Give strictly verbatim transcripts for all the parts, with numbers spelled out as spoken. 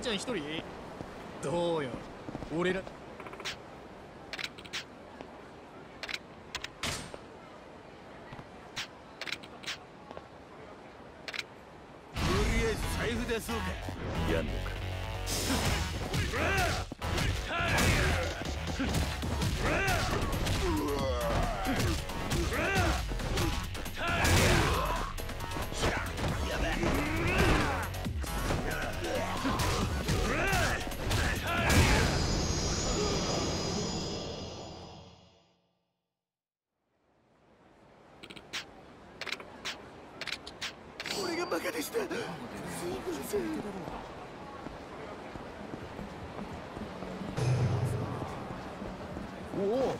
ちゃん一人？どうよ、俺ら。とりあえず財布出そうか。 やんのか。 俺がバカでした。すいません。おお。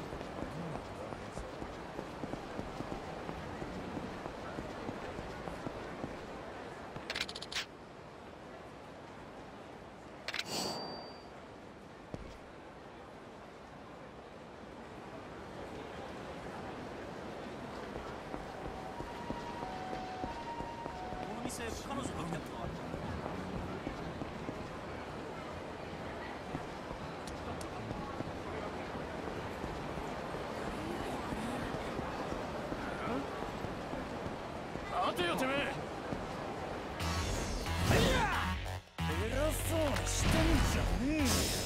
彼女が見たことある。待てよてめえ。偉そうにしてんじゃね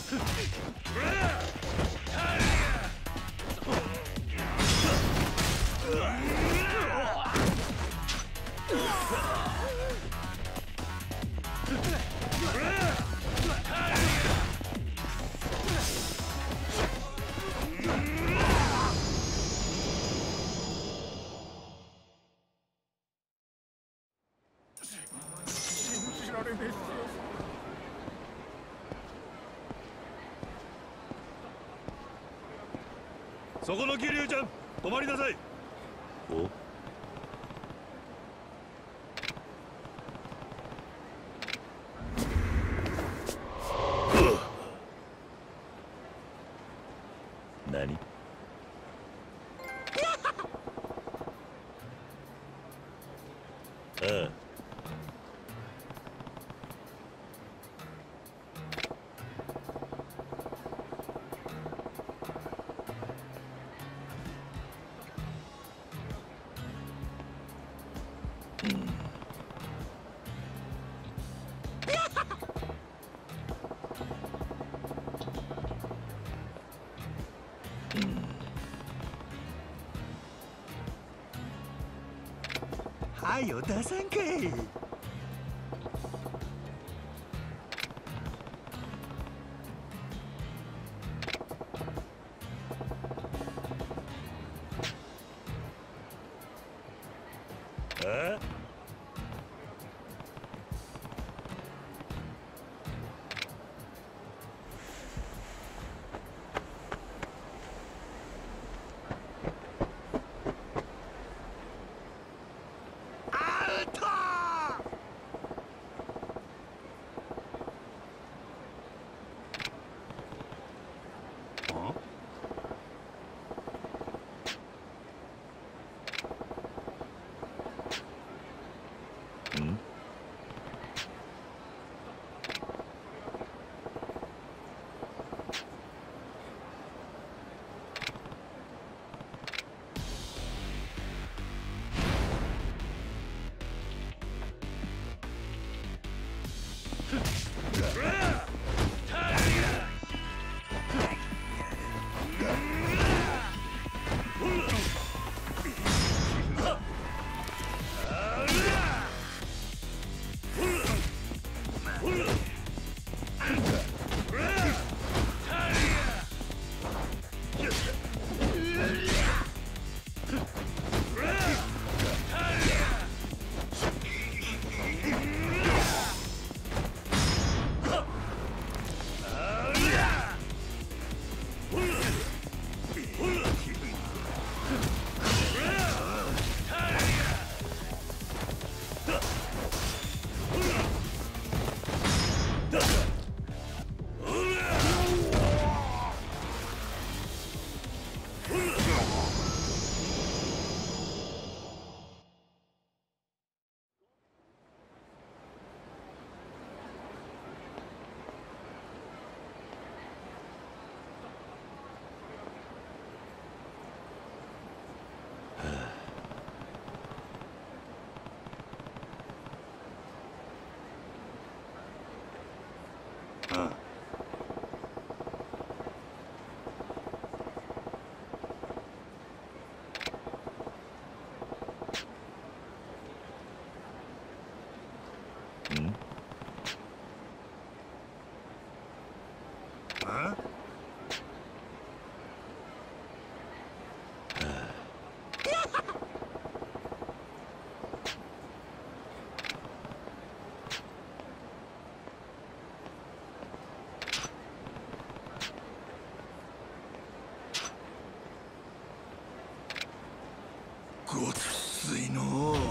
そこの桐生ちゃん、止まりなさい。お何？ああ。 はよ出さんかい。 あ？ アウトー。 あんあごつすいのう。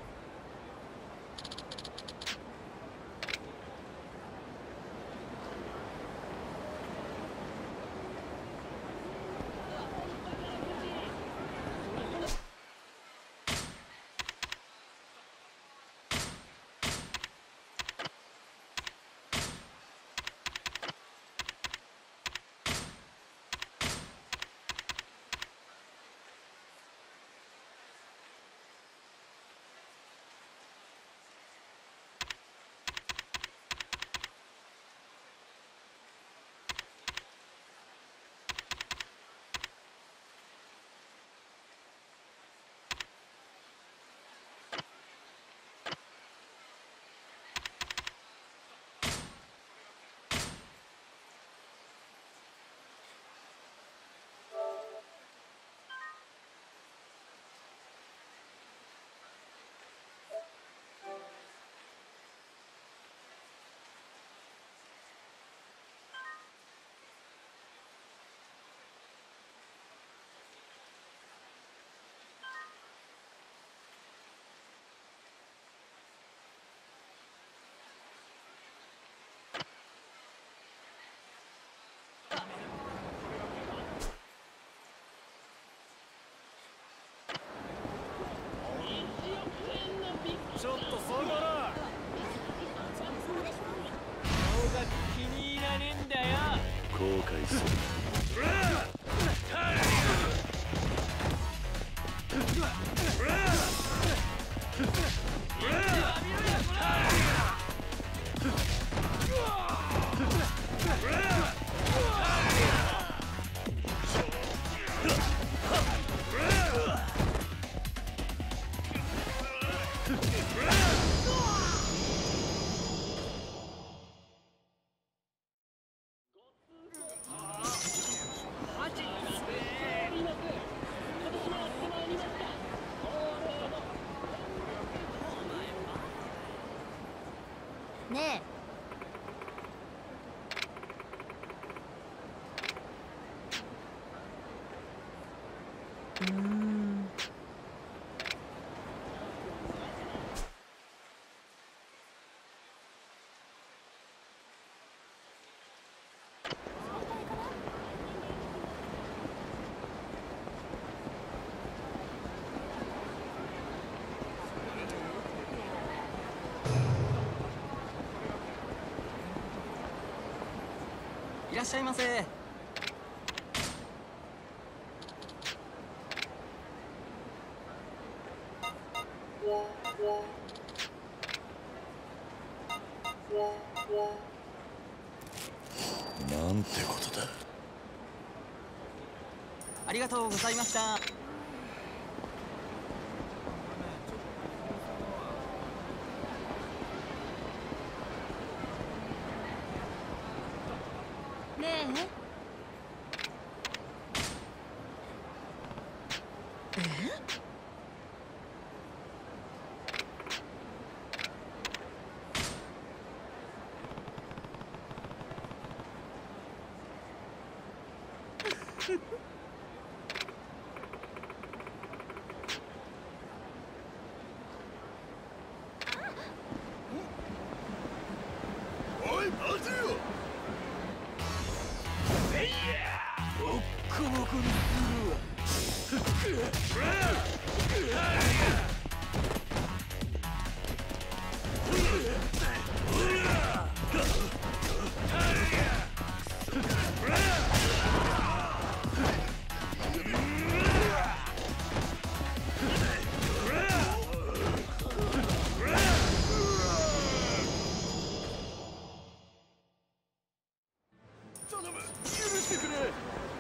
ちょっとそうだな。顔が気に入らねえんだよ。 後悔する。 ねえ。うーん。 いらっしゃいませ。 なんてことだ。 ありがとうございました。 ねえ。 おい、待てよ。えいや、ボッコボコにするわ。 頼む、許してくれ。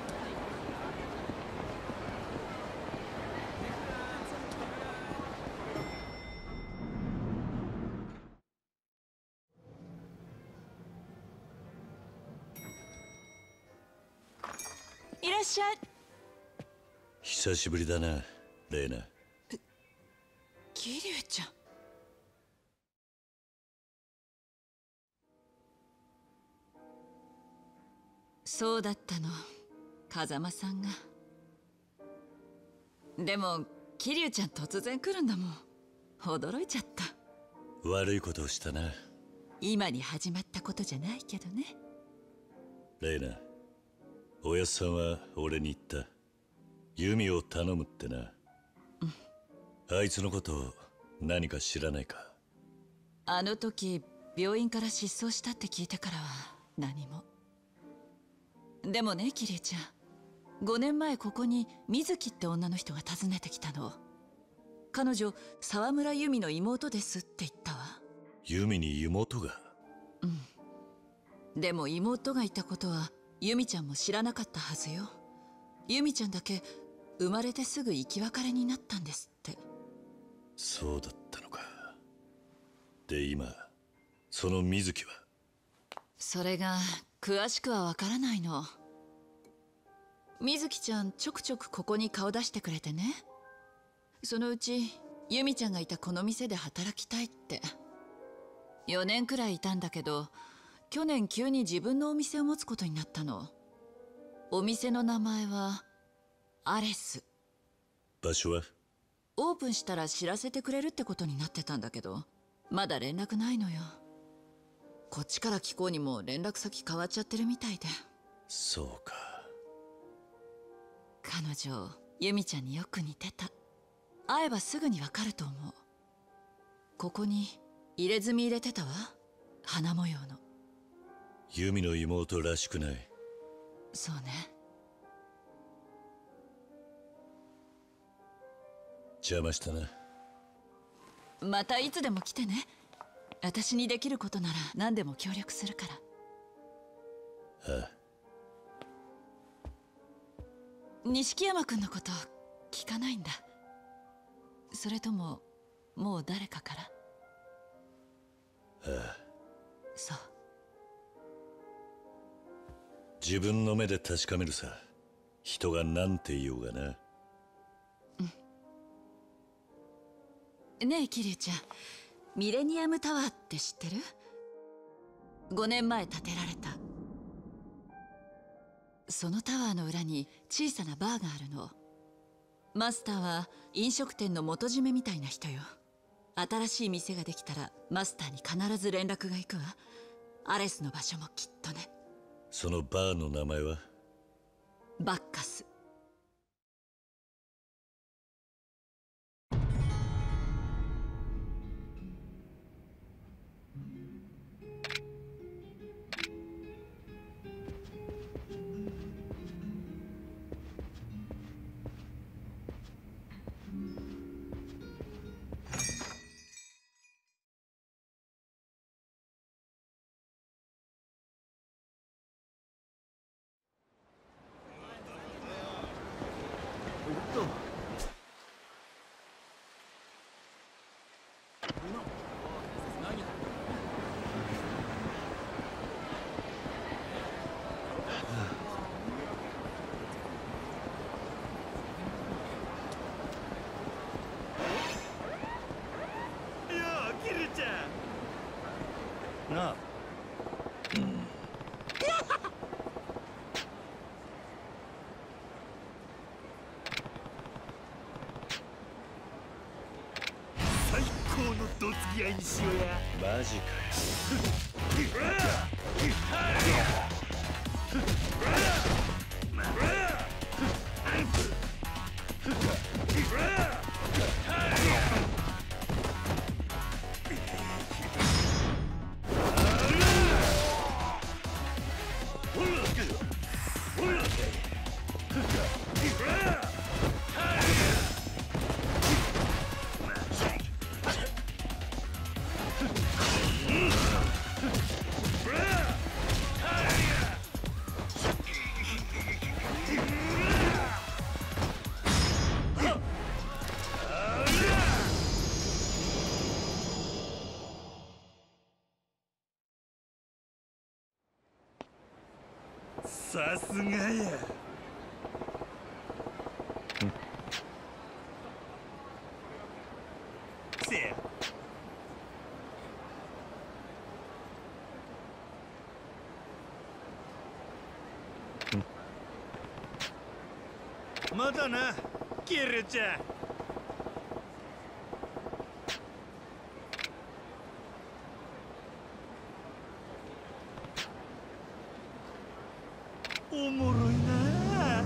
いらっしゃい。 久しぶりだな、レイナ。 桐生ちゃん。そうだったの、風間さんが。でも桐生ちゃん突然来るんだもん。驚いちゃった。 悪いことをしたな。 今に始まったことじゃないけどね。 レイナ、おやっさんは俺に言った。ユミを頼むってな。うん、あいつのことを何か知らないか。 あの時病院から失踪したって聞いてからは何も。でもね、桐生ちゃん、ごねんまえここに水木って女の人が訪ねてきたの。彼女沢村由美の妹ですって言ったわ。 ユミに妹が？ うん。でも妹がいたことは由美ちゃんも知らなかったはずよ。由美ちゃんだけ生まれてすぐ生き別れになったんですって。 そうだったのか。で今その水木は？ それが詳しくはわからないの。水木ちゃんちょくちょくここに顔出してくれてね。そのうち由美ちゃんがいたこの店で働きたいって。よねんくらいいたんだけど、去年急に自分のお店を持つことになったの。お店の名前はアレス。 場所は？ オープンしたら知らせてくれるってことになってたんだけど、まだ連絡ないのよ。こっちから聞こうにも連絡先変わっちゃってるみたいで。 そうか。 彼女由美ちゃんによく似てた。会えばすぐにわかると思う。ここに入れ墨入れてたわ、花模様の。 ユミの妹らしくない。 そうね。 邪魔したな。 またいつでも来てね。私にできることなら何でも協力するから。 ああ。 錦山君のこと聞かないんだ。それとももう誰かから？ ああ。 そう。 自分の目で確かめるさ。人が何て言おうがな。 うん。ねえ桐生ちゃん、ミレニアムタワーって知ってる？ごねんまえ建てられた。そのタワーの裏に小さなバーがあるの。マスターは飲食店の元締めみたいな人よ。新しい店ができたらマスターに必ず連絡が行くわ。アレスの場所もきっとね。 そのバーの名前は？ バッカス。 なあ。 最高のどつき合いにしようや。 マジかよ。 さすがや。せや。またな、キルちゃん。おもろいな。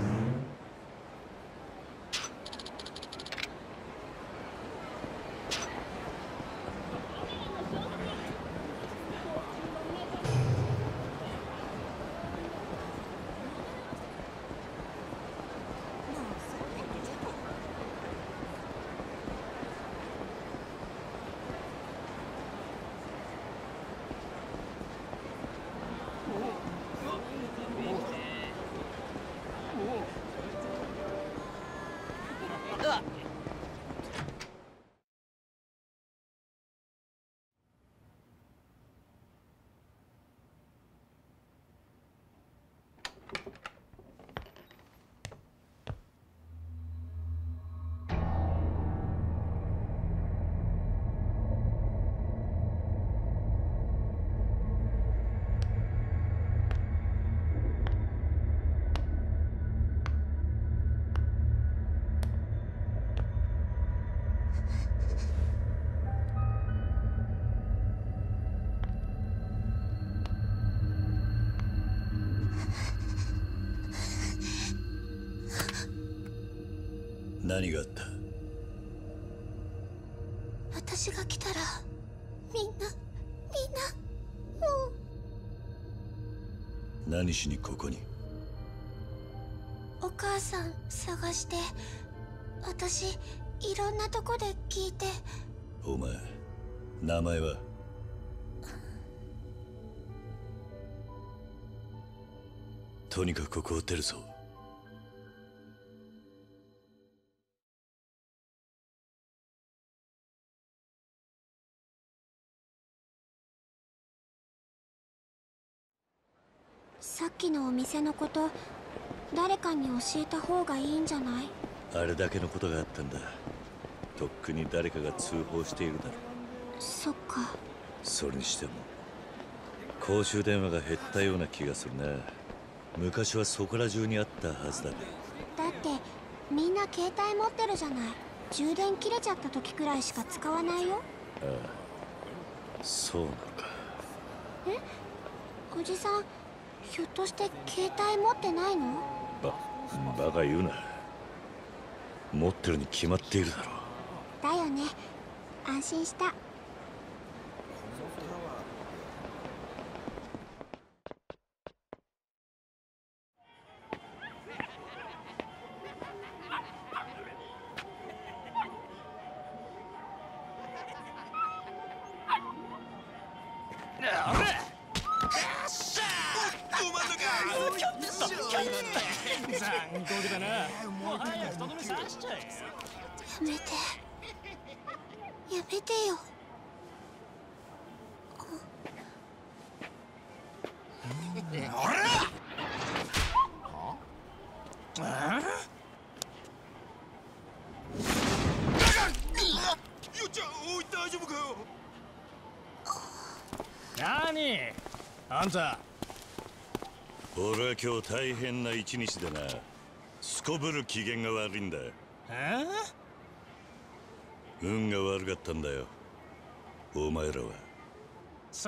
何があった？ 私が来たらみんなみんなもう。 何しにここに？ お母さん探して、私いろんなとこで聞いて。 お前、名前は？とにかくここを出るぞ。 さっきのお店のこと、誰かに教えた方がいいんじゃない？ あれだけのことがあったんだ。とっくに誰かが通報しているだろう。 そっか。 それにしても公衆電話が減ったような気がするな。昔はそこら中にあったはずだ。 だってみんな携帯持ってるじゃない。充電切れちゃった時くらいしか使わないよ。 ああ、そうなのか。 え、おじさんひょっとして携帯持ってないの？ ば、バカ言うな。持ってるに決まっているだろう。 だよね。安心した。やめてやめてよ。 何あんた。 俺は今日大変な一日でな。すこぶる機嫌が悪いんだ。 え運が悪かったんだよ、お前らは。 そう？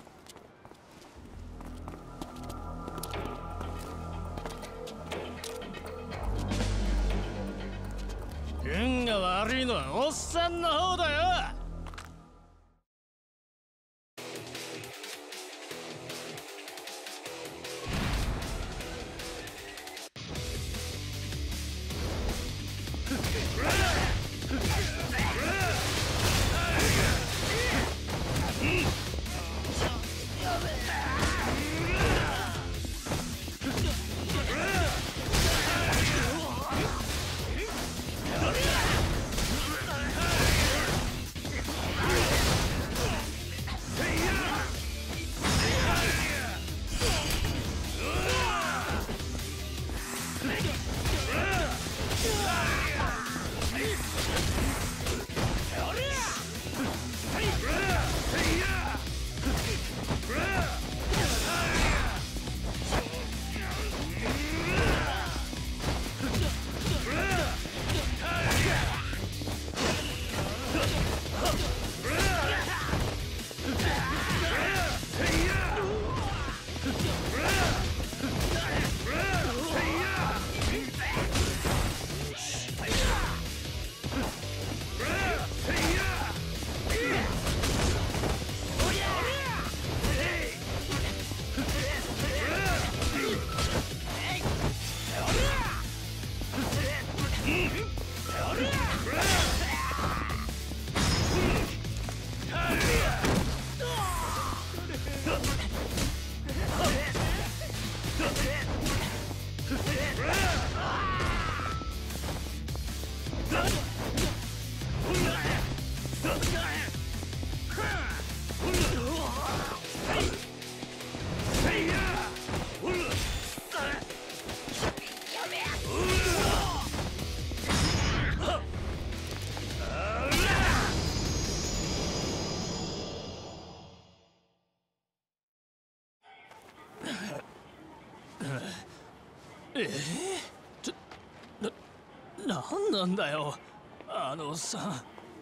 運が悪いのはおっさんの方だよ。 ええちょな、なんなんだよあのさん。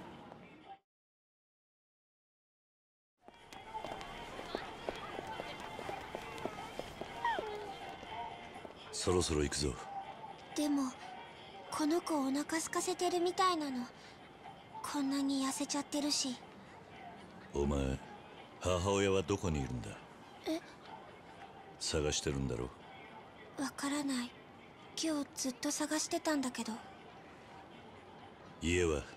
そろそろ行くぞ。 でもこの子お腹空かせてるみたいなの。こんなに痩せちゃってるし。 お前、母親はどこにいるんだ？ え？ 探してるんだろ？ わからない。今日ずっと探してたんだけど。 家は？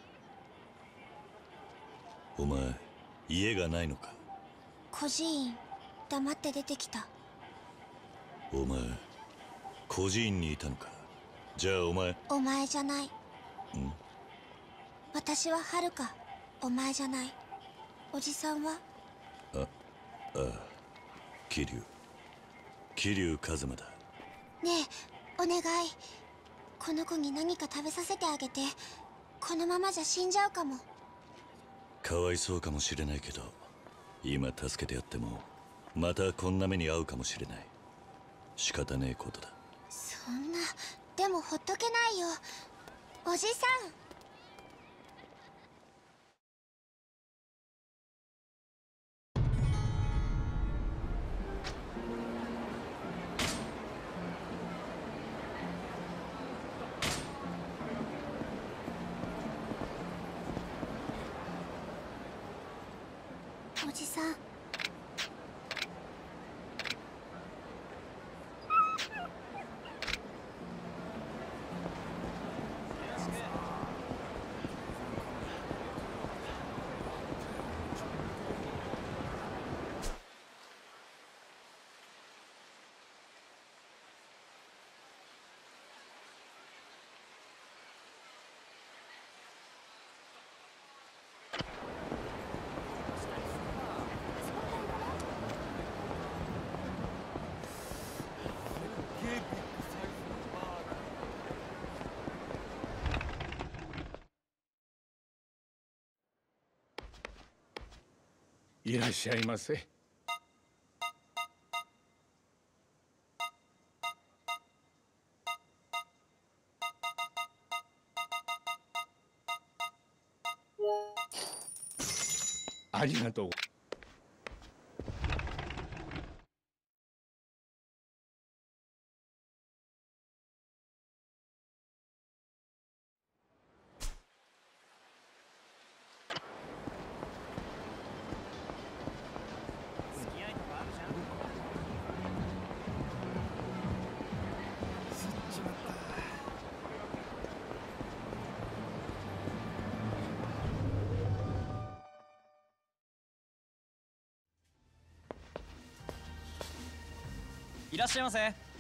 お前、家がないのか？ 孤児院。黙って出てきた。 お前、孤児院にいたのか？じゃあお前。 お前じゃない。 ん？ 私ははるか。お前じゃない。おじさんは？ あ、ああ、桐生。桐生一馬だ。 ねえ、お願い。この子に何か食べさせてあげて。このままじゃ死んじゃうかも。 かわいそうかもしれないけど、今助けてやってもまたこんな目に遭うかもしれない。仕方ねえことだ。 そんな。でもほっとけないよおじさん。おじさん。 いらっしゃいませ。ありがとう。 いらっしゃいませ。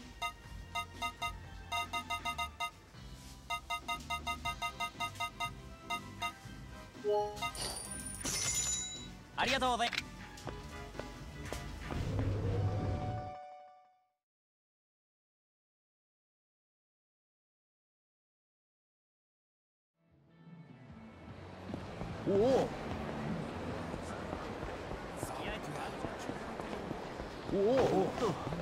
ありがとうございます。 おお。おお。